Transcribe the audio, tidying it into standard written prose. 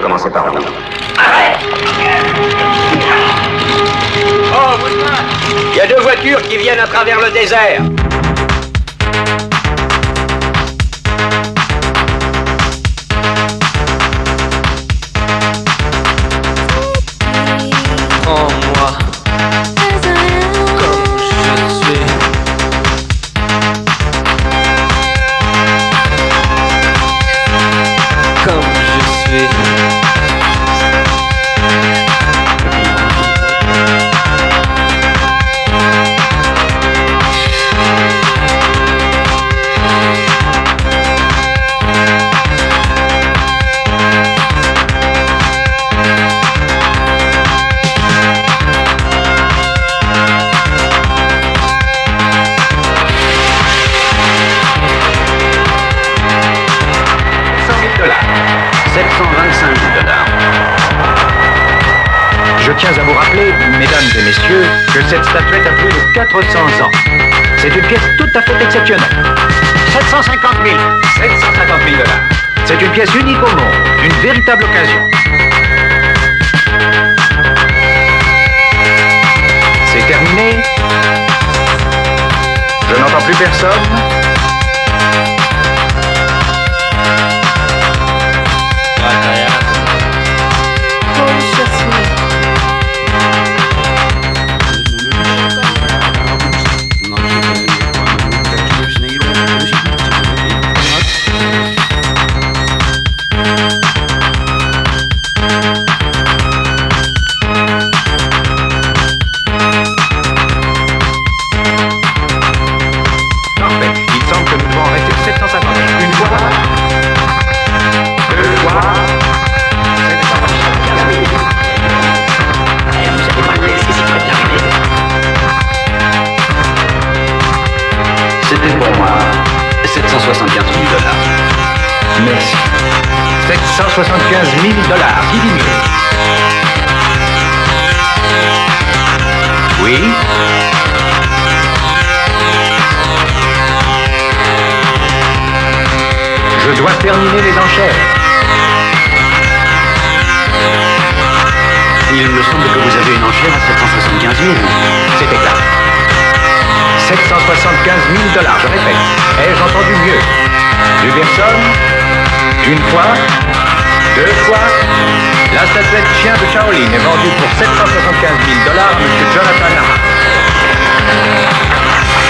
commencer par lui. Oh, Woodman! Il y a 2 voitures qui viennent à travers le désert. Prends-moi comme je suis. Comme je suis. Je tiens à vous rappeler, mesdames et messieurs, que cette statuette a plus de 400 ans. C'est une pièce tout à fait exceptionnelle. 750 000. 750 000 $. C'est une pièce unique au monde, une véritable occasion. C'est terminé. Je n'entends plus personne. C'était pour moi 775 000 $. Merci. 775 000 $. Diminué. Oui. Je dois terminer les enchères. Il me semble que vous avez une enchère à 775 000. C'est exact. 775 000 $, je répète. Ai-je entendu mieux? Plus personne? Une fois? 2 fois? La statuette chien de Shaolin est vendue pour 775 000 $ à M. Jonathan Hart.